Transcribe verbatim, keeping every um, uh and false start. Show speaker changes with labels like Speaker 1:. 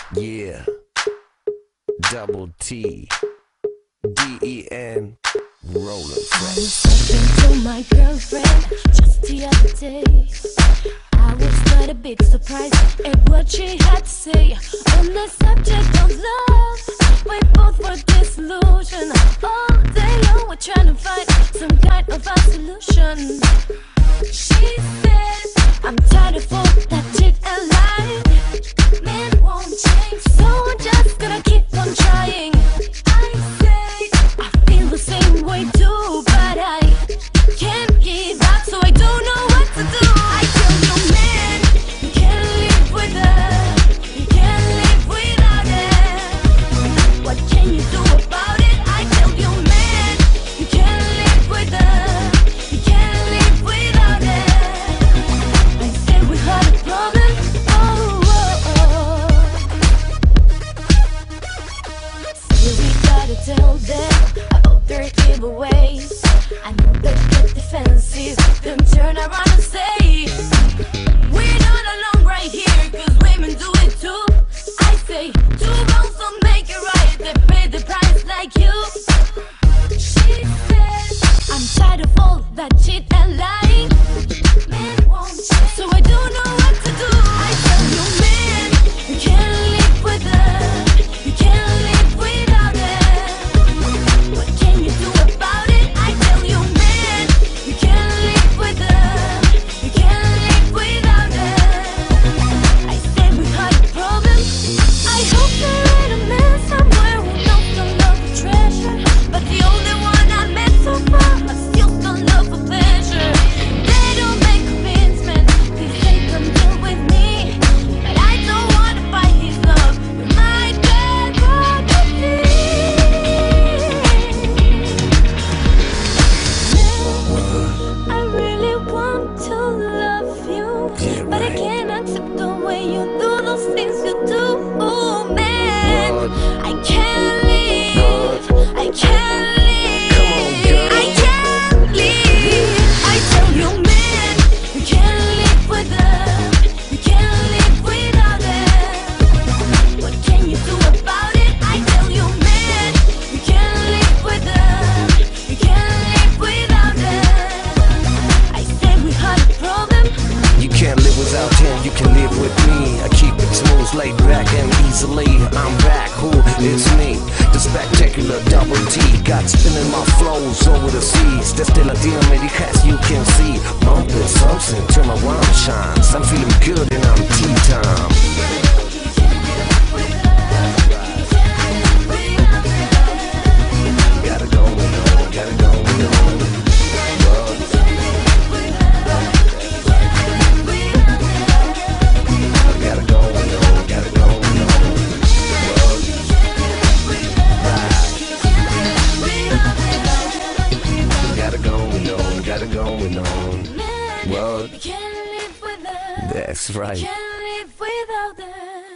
Speaker 1: Yeah, double T, D E N, Rosenthal.
Speaker 2: I was talking to my girlfriend just the other day. I was not a bit surprised at what she had to say on the subject of love. We both were disillusioned. All day long we're trying to find some kind of a solution. She said, I'm tired of all that shit and lying. Men won't change, so I'm just gonna keep on trying. I say, I feel the same way too, but I can't give up, so I don't know what to do. I tell you, man, you can't live with her, you can't live without her. What can you do about it? I tell you, man, you can't live with her, you can't live without her. I said we had a problem, oh, oh, oh. Still we gotta tell them about their evil ways. I know they get defensive, then turn around and say, we're not alone right here, cause women do it too. I say, two wrongs don't make it right, they pay the price like you. She said, I'm tired of all that shit and lying. Men won't change, so I don't know what to do. I tell you, man, you can't live with her, you can't live without her. What can you do about it? I tell you, man, you can't live with her, you can't live without her. I said we had a problem. I hope there ain't a man somewhere who knows the love of treasure, but the only one I met so far, I still don't love for pleasure. They don't make commitments, they say come deal with me, but I don't wanna fight his love with my bad property. I really want to love you,
Speaker 1: Yeah,
Speaker 2: but I
Speaker 1: right.
Speaker 2: can't accept the way you do those things you do. Oh man,
Speaker 1: What?
Speaker 2: I can't live, I can't live,
Speaker 1: Come on, girl.
Speaker 2: I can't live. I tell you, man, you can't live with her, you can't live without her. What can you do about it? I tell you, man, you can't live with her, you can't live without her. I said we had a problem.
Speaker 1: You can't live without him, you can live with me. I keep it smooth, laid back and easily. I'm back, who is me? The spectacular double T. Got spinning my flows over the seas. There's still a deal, maybe as you can see. Bumping something till my rhyme shines. I'm feeling good and I'm tea time. Gotta go, on, gotta go, on. Gotta go, on, gotta go, on. Gotta go, on, gotta go, on.
Speaker 2: Man,
Speaker 1: Well,
Speaker 2: you can't live with her,
Speaker 1: that's
Speaker 2: you
Speaker 1: right.
Speaker 2: can't live without her.